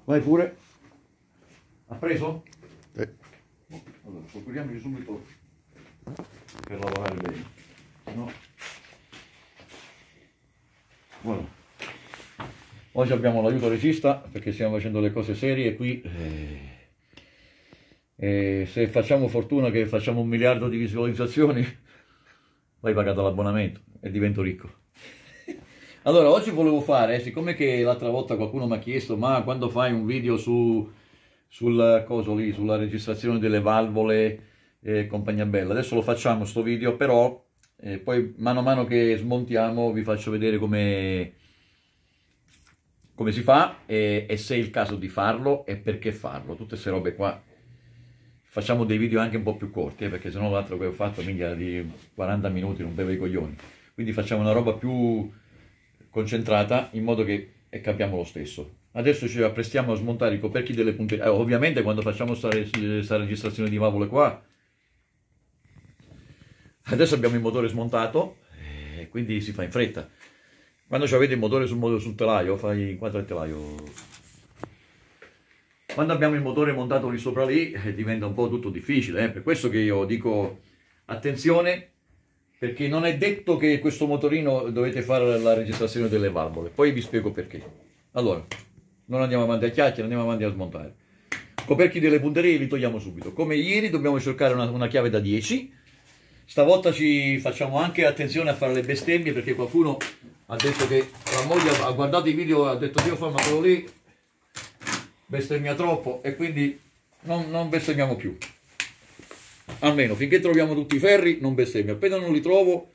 Vai pure. Ha preso? Sì. Allora, procuriamoci subito per lavorare bene. No? Voilà. Oggi abbiamo l'aiuto regista perché stiamo facendo le cose serie qui. E se facciamo fortuna che facciamo 1 miliardo di visualizzazioni, vai pagato l'abbonamento e divento ricco. Allora, oggi volevo fare, siccome che l'altra volta qualcuno mi ha chiesto, ma quando fai un video sul coso lì, sulla registrazione delle valvole e compagnia bella, adesso lo facciamo sto video, però poi mano a mano che smontiamo vi faccio vedere come si fa e se è il caso di farlo e perché farlo, tutte queste robe qua. Facciamo dei video anche un po' più corti, perché sennò l'altro che ho fatto, minchia, di 40 minuti, non bevo i coglioni. Quindi facciamo una roba più concentrata, in modo che capiamo lo stesso. Adesso ci apprestiamo a smontare i coperchi delle punte. Ovviamente quando facciamo questa registrazione di valvole qua, adesso abbiamo il motore smontato, quindi si fa in fretta. Quando avete il motore sul telaio, fai inquadra il telaio. Quando abbiamo il motore montato lì sopra lì, diventa un po' tutto difficile, per questo che io dico attenzione, perché non è detto che questo motorino dovete fare la registrazione delle valvole, poi vi spiego perché. Allora, non andiamo avanti a chiacchiere, andiamo avanti a smontare. Coperchi delle punterie li togliamo subito. Come ieri dobbiamo cercare una chiave da 10, stavolta ci facciamo anche attenzione a fare le bestemmie, perché qualcuno ha detto che la moglie ha guardato i video e ha detto Dio fa ma quello lì bestemmia troppo, e quindi non bestemmiamo più, almeno finché troviamo tutti i ferri non bestemmia. Appena non li trovo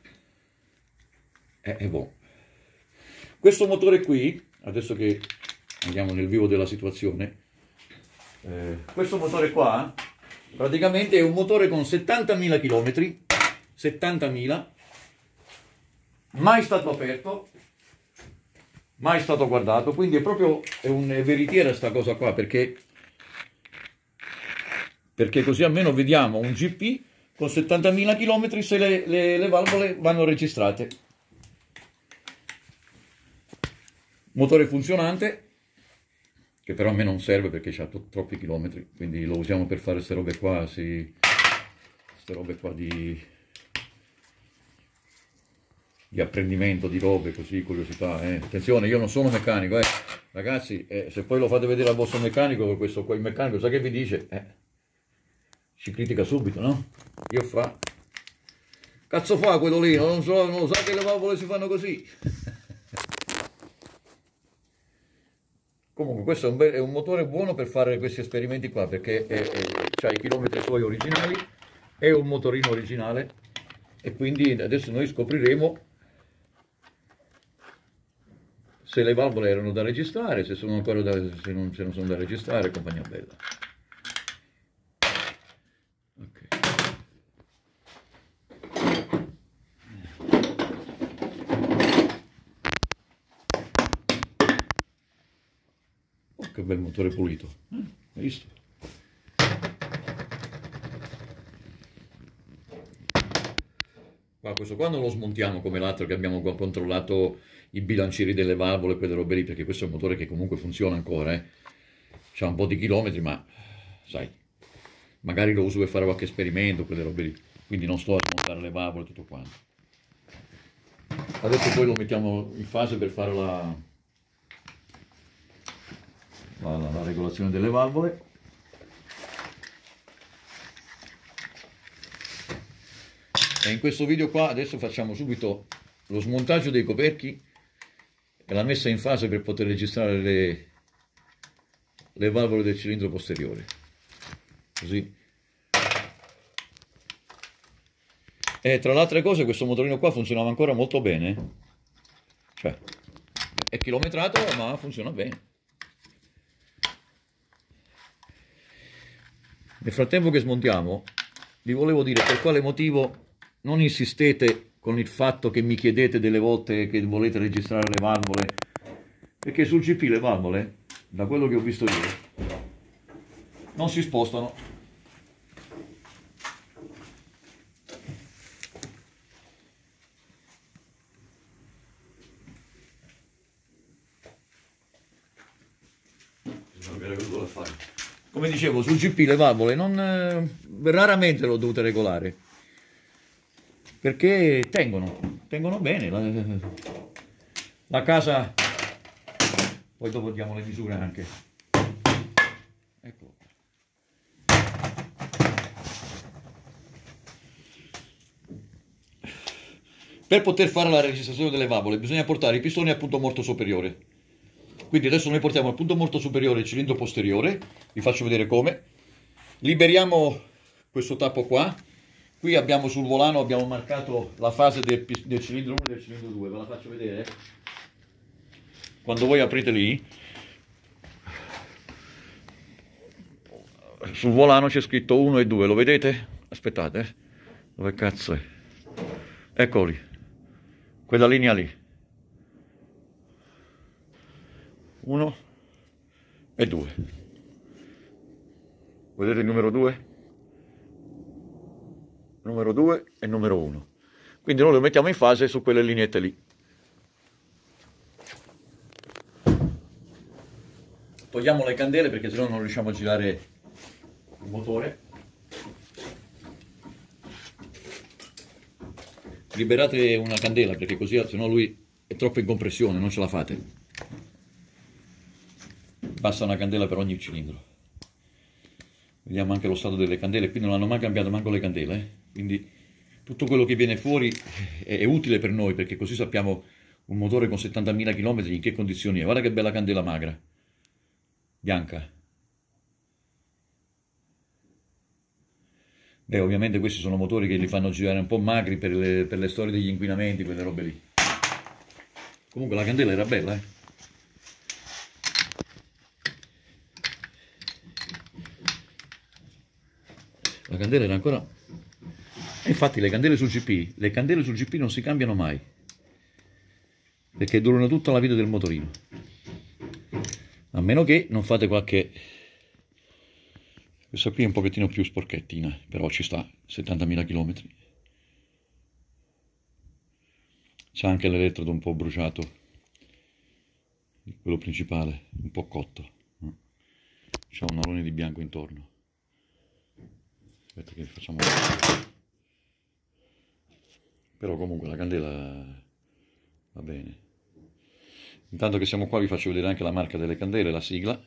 è buono. Questo motore qui, adesso che andiamo nel vivo della situazione, questo motore qua praticamente è un motore con 70.000 km, 70.000, mai stato aperto, mai stato guardato, quindi è un veritiera sta cosa qua, perché così almeno vediamo un GP con 70.000 km se le valvole vanno registrate. Motore funzionante, che però a me non serve perché ha troppi chilometri, quindi lo usiamo per fare queste robe qua, queste robe qua di apprendimento di robe, così, curiosità. Attenzione, io non sono meccanico, ragazzi, se poi lo fate vedere al vostro meccanico, questo qua, il meccanico sa che vi dice, ci critica subito, no? Io fa, cazzo fa quello lì, non lo sa che le valvole si fanno così. Comunque questo è un motore buono per fare questi esperimenti qua, perché ha i chilometri suoi originali, è un motorino originale, e quindi adesso noi scopriremo se le valvole erano da registrare, se sono ancora se non sono da registrare, compagnia bella. Okay. Oh, che bel motore pulito, hai visto? Questo qua non lo smontiamo come l'altro che abbiamo controllato i bilancieri delle valvole, quelle robe lì, perché questo è un motore che comunque funziona ancora, c'ha un po' di chilometri, ma sai, magari lo uso per fare qualche esperimento, quelle robe lì, quindi non sto a smontare le valvole e tutto quanto. Adesso poi lo mettiamo in fase per fare la regolazione delle valvole. E in questo video qua adesso facciamo subito lo smontaggio dei coperchi e la messa in fase per poter registrare le valvole del cilindro posteriore, così. E tra le altre cose questo motorino qua funzionava ancora molto bene, cioè è chilometrato ma funziona bene. Nel frattempo che smontiamo vi volevo dire per quale motivo non insistete con il fatto che mi chiedete delle volte che volete registrare le valvole, perché sul GP le valvole, da quello che ho visto io, non si spostano. Come dicevo, sul GP le valvole raramente l'ho dovute regolare, perché tengono bene. La casa, poi dopo diamo le misure anche. Ecco. Per poter fare la registrazione delle valvole bisogna portare i pistoni al punto morto superiore. Quindi adesso noi portiamo al punto morto superiore il cilindro posteriore, vi faccio vedere come. Liberiamo questo tappo qua. Qui abbiamo sul volano abbiamo marcato la fase del cilindro 1 e del cilindro 2, ve la faccio vedere. Quando voi aprite lì, sul volano c'è scritto 1 e 2, lo vedete? Aspettate, dove cazzo è? Eccoli, quella linea lì. 1 e 2. Vedete il numero 2? Numero 2 e numero 1. Quindi noi lo mettiamo in fase su quelle lineette lì. Togliamo le candele perché sennò non riusciamo a girare il motore. Liberate una candela perché così sennò lui è troppo in compressione, non ce la fate. Basta una candela per ogni cilindro. Vediamo anche lo stato delle candele, qui non hanno mai cambiato manco le candele, quindi tutto quello che viene fuori è utile per noi, perché così sappiamo un motore con 70.000 km in che condizioni è. Guarda che bella candela magra, bianca. Beh, ovviamente questi sono motori che li fanno girare un po' magri per le storie degli inquinamenti, quelle robe lì. Comunque la candela era bella, eh. La candela era ancora... Infatti le candele sul GP non si cambiano mai, perché durano tutta la vita del motorino. A meno che non fate qualche... Questa qui è un pochettino più sporchettina, però ci sta, 70.000 km. C'è anche l'elettrodo un po' bruciato, quello principale, un po' cotto. C'è un alone di bianco intorno. Aspetta che facciamo... Però comunque la candela va bene. Intanto che siamo qua vi faccio vedere anche la marca delle candele, la sigla.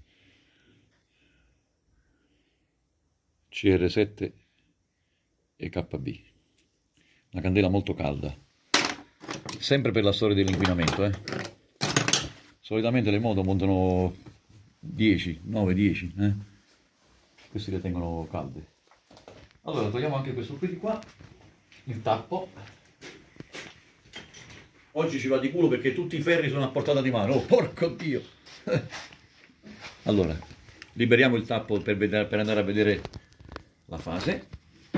CR7 e KB. Una candela molto calda. Sempre per la storia dell'inquinamento, eh. Solitamente le moto montano 10, 9, 10, eh. Questi le tengono calde. Allora togliamo anche questo qui di qua, il tappo. Oggi ci va di culo perché tutti i ferri sono a portata di mano. Oh, porco Dio! Allora, liberiamo il tappo per andare a vedere la fase.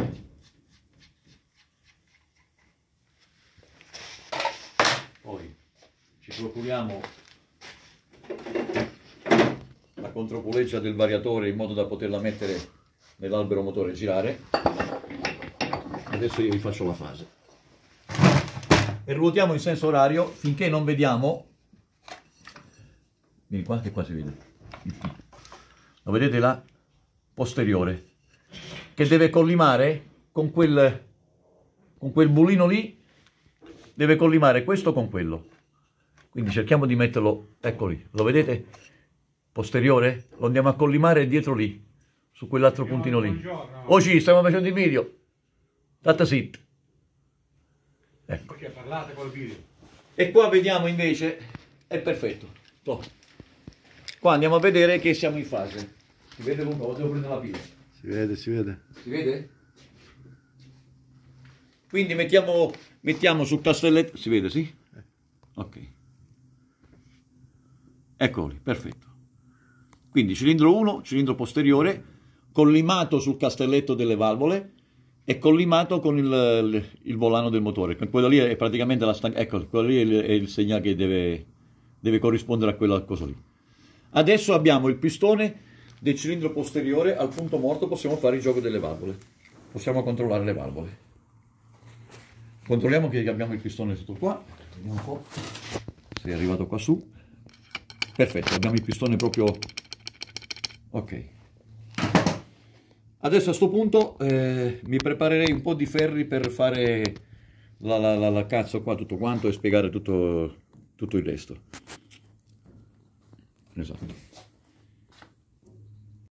Poi ci procuriamo la contropuleggia del variatore in modo da poterla mettere nell'albero motore e girare. Adesso io vi faccio la fase e ruotiamo in senso orario finché non vediamo, vieni qua che qua si vede, lo vedete là, posteriore, che deve collimare con quel bulino lì, deve collimare questo con quello. Quindi cerchiamo di metterlo, ecco lì, lo vedete? Posteriore, lo andiamo a collimare dietro lì, su quell'altro puntino lì. Oh sì, stiamo facendo il video. State sit. Ecco. Parlate col video. E qua vediamo invece, è perfetto. Oh. Qua andiamo a vedere che siamo in fase. Si vede Luca, o devo prendere la pila? Si vede, si vede. Si vede? Quindi mettiamo sul castelletto, si vede, sì? Ok. Eccoli, perfetto. Quindi cilindro 1, cilindro posteriore, collimato sul castelletto delle valvole e collimato con il volano del motore. Quello lì è praticamente la stanca, ecco, quello lì è il segnale che deve corrispondere a quella cosa lì. Adesso abbiamo il pistone del cilindro posteriore al punto morto, possiamo fare il gioco delle valvole. Possiamo controllare le valvole. Controlliamo che abbiamo il pistone tutto qua. Vediamo un po' se è arrivato qua su. Perfetto, abbiamo il pistone proprio Ok. Adesso a sto punto mi preparerei un po' di ferri per fare la cazzo qua, tutto quanto, e spiegare tutto il resto. Esatto.